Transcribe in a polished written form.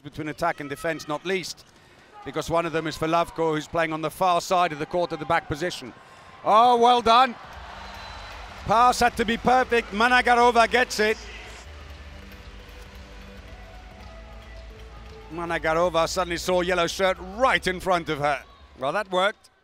between attack and defence, not least because one of them is for Lavko, who's playing on the far side of the court at the back position. Oh, well done. Pass had to be perfect. Managarova gets it. Managarova suddenly saw yellow shirt right in front of her. Well, that worked.